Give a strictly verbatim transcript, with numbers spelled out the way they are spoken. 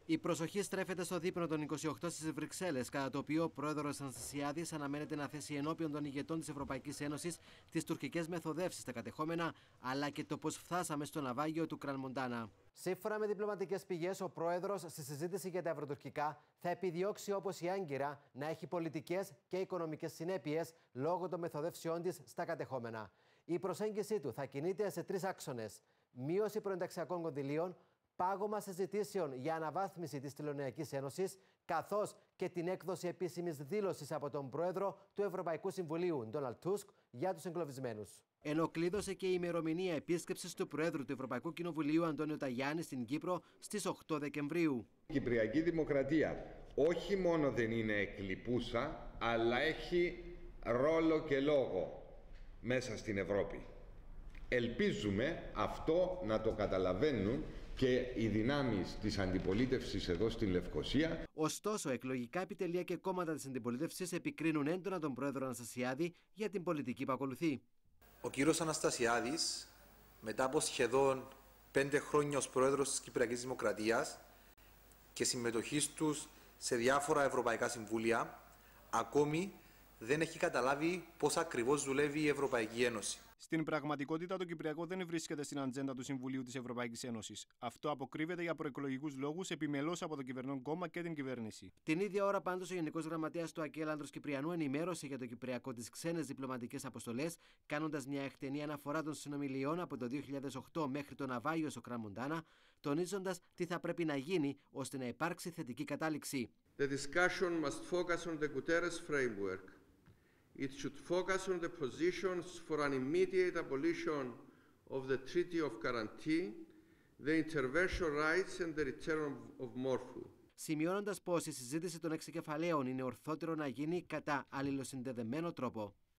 Η προσοχή στρέφεται στο δείπνο των είκοσι οκτώ στις Βρυξέλλες, κατά το οποίο ο πρόεδρος Αναστασιάδης αναμένεται να θέσει ενώπιον των ηγετών της Ευρωπαϊκής Ένωσης τις τουρκικές μεθοδεύσεις στα κατεχόμενα, αλλά και το πώς φτάσαμε στο ναυάγιο του Κραν-Μοντάνα. Σύμφωνα με διπλωματικές πηγές, ο πρόεδρος στη συζήτηση για τα ευρωτουρκικά θα επιδιώξει όπως η Άγκυρα να έχει πολιτικές και οικονομικές συνέπειες λόγω των μεθοδεύσεών της στα κατεχόμενα. Η προσέγγιση του θα κινείται σε τρεις άξονες: μείωση προενταξιακών κονδυλίων, πάγωμα συζητήσεων για αναβάθμιση της Τελωνειακής Ένωσης, καθώς και την έκδοση επίσημης δήλωσης από τον πρόεδρο του Ευρωπαϊκού Συμβουλίου, Ντόναλντ Τούσκ, για τους εγκλωβισμένους. Ενώ κλείδωσε και η ημερομηνία επίσκεψης του Προέδρου του Ευρωπαϊκού Κοινοβουλίου, Αντώνιο Ταγιάννη, στην Κύπρο στις οκτώ Δεκεμβρίου. Η Κυπριακή Δημοκρατία όχι μόνο δεν είναι εκλειπούσα, αλλά έχει ρόλο και λόγο μέσα στην Ευρώπη. Ελπίζουμε αυτό να το καταλαβαίνουν και οι δυνάμεις της αντιπολίτευσης εδώ στην Λευκοσία. Ωστόσο, εκλογικά επιτελεία και κόμματα της αντιπολίτευσης επικρίνουν έντονα τον πρόεδρο Αναστασιάδη για την πολιτική που ακολουθεί. Ο κύριος Αναστασιάδης, μετά από σχεδόν πέντε χρόνια ως πρόεδρος της Κυπριακής Δημοκρατίας και συμμετοχής τους σε διάφορα ευρωπαϊκά συμβούλια, ακόμη δεν έχει καταλάβει πώς ακριβώς δουλεύει η Ευρωπαϊκή Ένωση. Στην πραγματικότητα, το Κυπριακό δεν βρίσκεται στην ατζέντα του Συμβουλίου της Ευρωπαϊκής Ένωσης. Αυτό αποκρύβεται για προεκλογικούς λόγους επιμελώς από το κυβερνών κόμμα και την κυβέρνηση. Την ίδια ώρα, πάντως, ο Γενικός Γραμματέας του ΑΚΕΛ, Άνδρος Κυπριανού, ενημέρωσε για το Κυπριακό τις ξένες διπλωματικές αποστολές, κάνοντας μια εκτενή αναφορά των συνομιλιών από το δύο χιλιάδες οκτώ μέχρι το ναυάγιο στο Κραν-Μοντάνα, τονίζοντας τι θα πρέπει να γίνει ώστε να υπάρξει θετική κατάληξη. The discussion must focus on the Guterres framework. It should focus on the positions for an immediate abolition of the Treaty of Guarantee, the intervention rights and the return of Morphu. Σημειώνοντας πως η συζήτηση των έξι κεφαλαίων είναι ορθότερο να γίνει κατά αλληλοσυνδεδεμένο τρόπο.